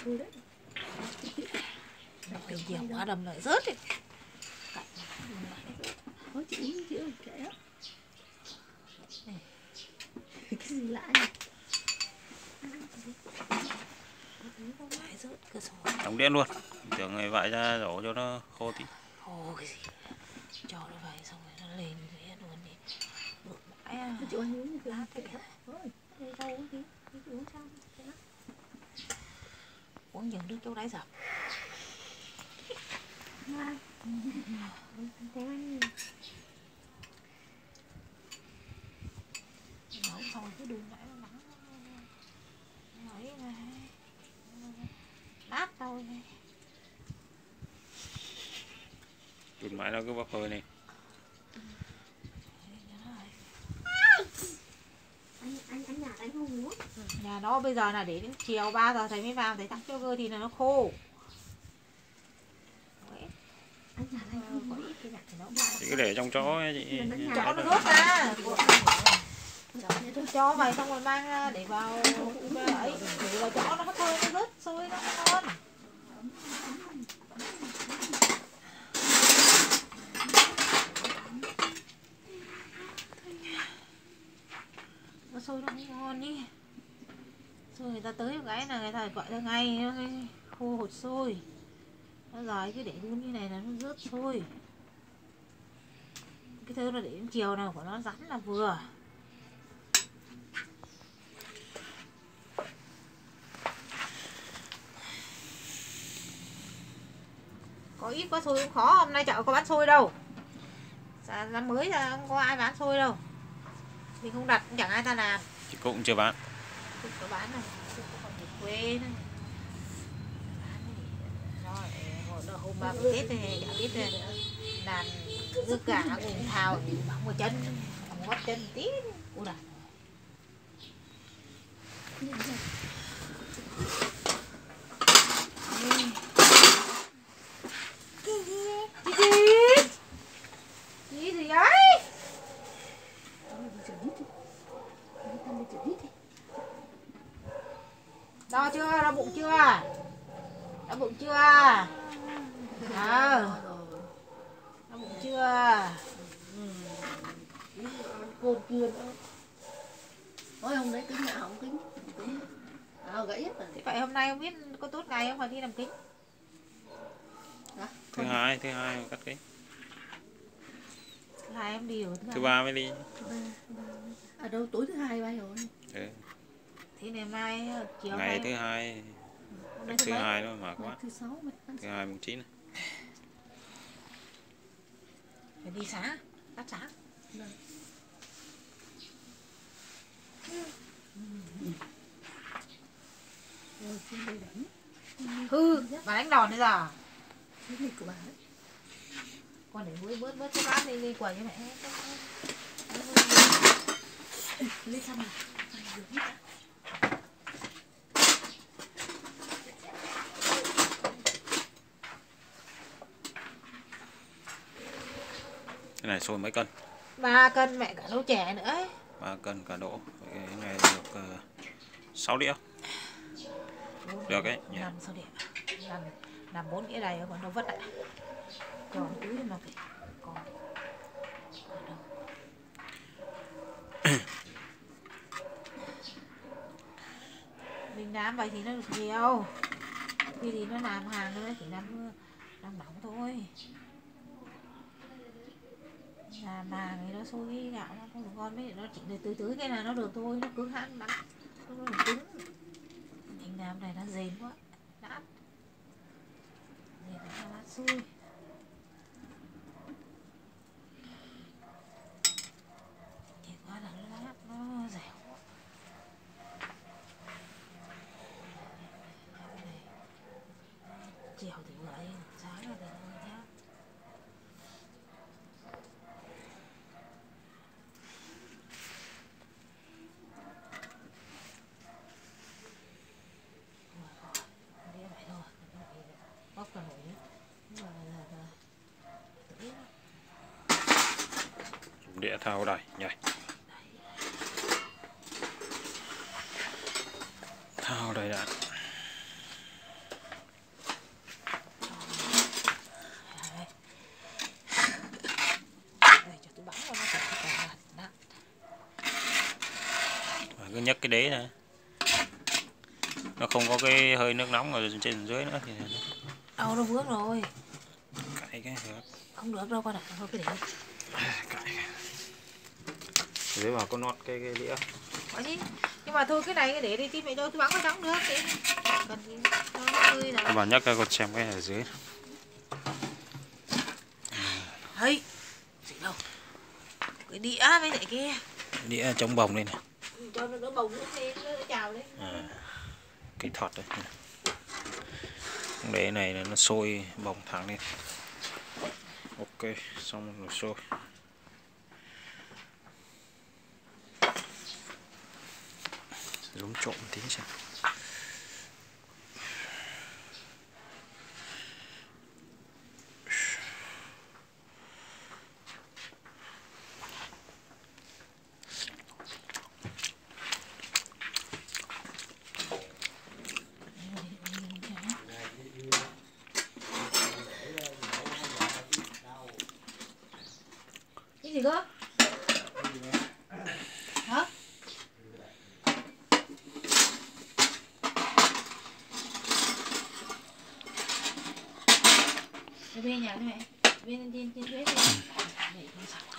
thôi đấy. Đừng nhiều quá đầm lại rớt đi. Có chị uống chị ơi, kệ đó. Cái gì lạ nhỉ? Đóng điện luôn. Tưởng người vại ra đổ cho nó khô tí. Khô cái gì? Cho nó vậy xong rồi nó lên thế luôn đi. Bực mãi à. Chị uống uống thì Lát kệ thế. đó. Thôi, đây rau uống tí. Chị uống sao? Uống nhiều nước chỗ đáy dập. Ngoan. Ngoan. Nấu xong rồi cứ đun lại nó nắng. Ấy này. Nát thôi này. Đun mãi nó cứ bốc hơi này. Anh Nhạt anh không uống. Nhà nó bây giờ là để đến chiều 3 giờ thầy mới vào, thấy tắc cho cơ thì là nó khô. Anh Nhạt anh không Có uống. ít cái nhặt thì nó Chị cứ để trong chó chị. chó nó rớt ra. Cho vậy xong rồi mang ra để vào ấy để vào chó nó hấp hơi nó rớt sôi nó ngon. Nó sôi nó cũng ngon đi. Rồi người ta tới một cái là người ta gọi ra ngay nó khô hột sôi. Nó rồi cứ để đun như này là nó rớt sôi. Cái thứ là để đến chiều nào của nó rắn là vừa. Có ít có xôi cũng khó, hôm nay chợ có bán xôi đâu. Năm mới là không có ai bán xôi đâu. Mình không đặt cũng chẳng ai ta làm. Chị cũng chưa bán. Cũng có bán này, cũng còn về quê nữa. Rồi, hôm 30 Tết này, chả biết làm nước gà cùng thao thì bỏng vào chân, bỏng gót chân tí. Ủa này. Gì gì ấy? Đo chưa? Đo bụng chưa? Đo bụng chưa? Đo bụng chưa? Côn kia nữa. Ôi hôm đấy kính nào không kính. Gãy hết rồi. Thế vậy hôm nay không biết có tốt ngày không phải đi làm kính? Thứ hai cắt kính. Thứ hai em đi rồi. Thứ ba mới đi. À đâu tối thứ hai bay rồi. Ừ. Thế ngày mai chiều Ngày nay thứ hai. Thứ hai nó mệt quá. Thứ sáu Thứ hai mùng 9. phải đi sáng, bắt sáng. Rồi xin đây đánh. Hư, bà đánh đòn bây giờ. Cái này của bà đấy. Con để bớt cái bát đi quẩy cho mẹ. Lấy xong rồi. Cái này sôi mấy cân? 3 cân mẹ cả nấu chè nữa ấy. 3 cân cả đỗ. Cái này được 6 đĩa. Được đấy nhỉ. 5-6 đĩa. Làm 4 đĩa đầy còn đâu vất lại. Còn túi mà phải còn. Mình làm vậy thì nó được nhiều. Khi thì nó làm hàng nó chỉ làm nóng thôi. Làm hàng thì nó sôi cái gạo nó không được ngon mấy, nó chỉ để từ cái này nó được thôi, nó cứng hãn lắm, nó cứng. Mình làm này nó dền quá, nát, dền nó nát xôi. Chỉ quá là nó nát, nó dẻo. Chiều thì vừa ấy, sáng là thì nó thế. Bóc vào nồi nhưng mà tự Đĩa thao đây nhảy. Thao đây đã. cứ nhấc cái đế này, nó không có cái hơi nước nóng ở trên dưới nữa thì đâu nó vướng rồi. Cạy cái được. Không được đâu con ạ, thôi cái để. Cạy. Dưới vào có nót cái đĩa. Có chứ. Nhưng mà thôi cái này cái để đi tí mẹ đâu tôi bắn cái đóng được để cần gì cho nó tươi nào. Các bạn nhấc ra con xem cái ở dưới. Hey, gì đâu. Cái đĩa với lại kia. Đĩa chống bồng đây này. Cho nó bồng nước lên, nó trào lên. Kỹ thuật đấy. Để này là nó sôi bồng thẳng lên. Ok, xong rồi sôi. Giống trộn một tí xem. Cái gì cơ? Hả? Bên nhà này mẹ, bên trên dưới đây.